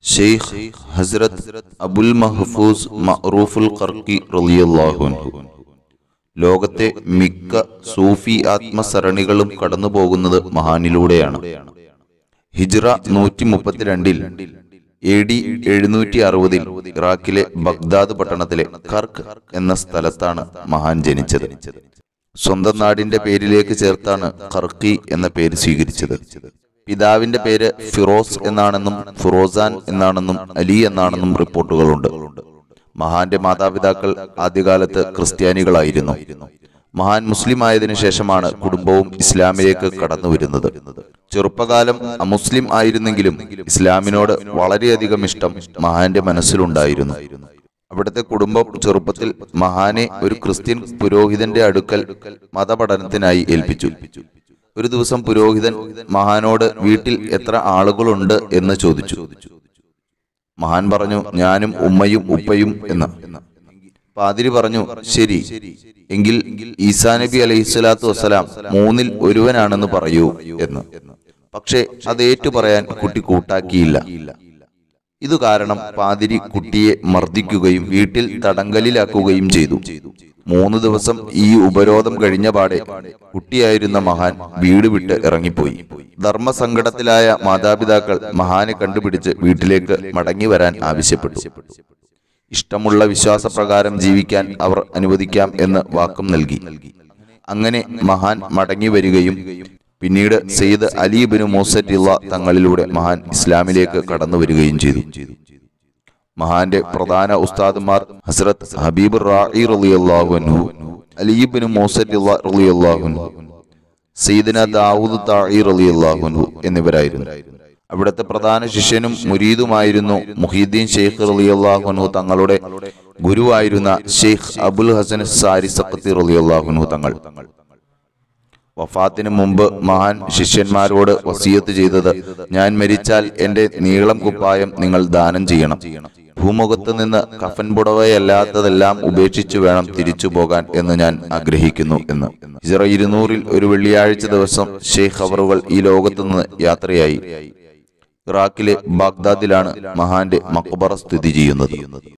ഷെയ്ഖ് ഹസ്രത്ത് അബുൽ മഹ്ഫൂസ് മഅറൂഫുൽ ഖർഖി റളിയല്ലാഹു അൻഹു ലോകത്തെ മിക്ക സൂഫി ആത്മസരണികളും കടന്നുപോകുന്നത് മഹാനിലൂടെയാണ്. ഹിജ്റ 132 AD 760 ഇറാഖിലെ ബഗ്ദാദ് പട്ടണത്തിലെ ഖർക്ക് എന്ന സ്ഥലത്താണ് മഹാൻ ജനിച്ചത്. സ്വന്തം നാടിന്റെ പേരിലേക്ക് ചേർത്താണ് ഖർഖി എന്ന പേര് സ്വീകരിച്ചത്. പിതാവിന്റെ പേര് ഫിറോസ് എന്നാണെന്നും ഫിറോസാൻ എന്നാണെന്നും അലി എന്നാണെന്നും റിപ്പോർട്ടുകളുണ്ട്. മഹാന്റെ മാതാപിതാക്കൾ ആദ്യകാലത്ത് ക്രിസ്ത്യാനികളായിരുന്നു. മഹാൻ മുസ്ലിം ആയതിനു ശേഷമാണ് കുടുംബവും ഇസ്ലാമിലേക്ക് കടന്നു വരുന്നത്. ചെറുപ്പകാലം അമുസ്ലിം ആയിരുന്നെങ്കിലും ഇസ്ലാമിനോട് വളരെയധികം ഇഷ്ടം മഹാന്റെ മനസ്സിലുണ്ടായിരുന്നു. അവിടുത്തെ കുടുംബം ചെറുപ്പത്തിൽ മഹാനെ ഒരു ക്രിസ്ത്യൻ പുരോഹിതന്റെ അടുക്കൽ മതപഠനത്തിനായി ഏൽപ്പിച്ചു. ഒരു ദിവസം പുരോഹിതൻ മഹാനോട് വീട്ടിൽ എത്ര ആളുകളുണ്ട് എന്ന് ചോദിച്ചു. മഹാൻ പറഞ്ഞു, ഞാനും ഉമ്മയും ഉപ്പയും എന്ന്. പാതിരി പറഞ്ഞു, ശരി, എങ്കിൽ ഈസാ നബി അലൈഹിസ്സലാത്തു വസ്സലാം മൂന്നിൽ ഒരുവനാണെന്ന് പറയൂ എന്ന്. പക്ഷേ അത് ഏറ്റു പറയാൻ കുട്ടി കൂട്ടാക്കിയില്ല. ഇതു കാരണം പാതിരി കുട്ടിയെ മർദ്ദിക്കുകയും വീട്ടിൽ തടങ്കലിലാക്കുകയും ചെയ്തു. 3 ദിവസം ഈ ഉപരോധം കഴിഞ്ഞ പാടെ കുട്ടിയായിരുന്ന മഹാൻ വീട് വിട്ട് ഇറങ്ങിപ്പോയി. ധർമ്മസങ്കടത്തിലായ മാതാപിതാക്കൾ മഹാനെ കണ്ടുപിടിച്ച് വീട്ടിലേക്ക് മടങ്ങി വരാൻ ആവശ്യപ്പെട്ടു. ഇഷ്ടമുള്ള വിശ്വാസപ്രകാരം ജീവിക്കാൻ അവർ അനുവദിക്കാം എന്ന് വാക്കും നൽകി. അങ്ങനെ മഹാൻ മടങ്ങി വരികയും പിന്നീട് സയ്യിദ് അലി ഇബ്നു മൂസറ്റിള്ള തങ്ങളിലൂടെ മഹാൻ ഇസ്ലാമിലേക്ക് കടന്നു വരികയും ചെയ്തു. മഹാന്റെ പ്രധാന ഉസ്താദുമാർ ഹസ്രത്ത് ഹബീബ് റാഇ റളിയല്ലാഹു അൻഹു, അലി ഇബ്നു മൂസറ്റിള്ള റളിയല്ലാഹു അൻഹു, സയ്യിദന ദാവൂദ് താഇ റളിയല്ലാഹു അൻഹു എന്നിവരായിരുന്നു. അവിടുത്തെ പ്രധാന ശിഷ്യനും മുരീദുമായിരുന്നു മുഹീദ്ദീൻ ഷെയ്ഖ് റളിയല്ലാഹു അൻഹു തങ്ങളുടെ ഗുരുവായിരുന്ന ഷെയ്ഖ് അബുൽ ഹസൻ സാരി സഖത്തി റളിയല്ലാഹു അൻഹു തങ്ങൾ. വഫാത്തിന് മുമ്പ് മഹാൻ ശിഷ്യന്മാരോട് വസിയത്ത് ചെയ്തത്, ഞാൻ മരിച്ചാൽ എന്റെ നീളം കുപ്പായം നിങ്ങൾ ദാനം ചെയ്യണം. ഭൂമുഖത്ത് നിന്ന് കഫൻ പുടവയല്ലാത്തതെല്ലാം ഉപേക്ഷിച്ചു വേണം തിരിച്ചു പോകാൻ എന്ന് ഞാൻ ആഗ്രഹിക്കുന്നു എന്ന്. ഹിജ്റ 200 ഒരു വെള്ളിയാഴ്ച ദിവസം ഷെയ്ഖ് അവറുകൾ ഈ ലോകത്തു നിന്ന് യാത്രയായി. ഇറാഖിലെ ബാഗ്ദാദിലാണ് മഹാന്റെ മഖ്ബറ സ്ഥിതി ചെയ്യുന്നത്.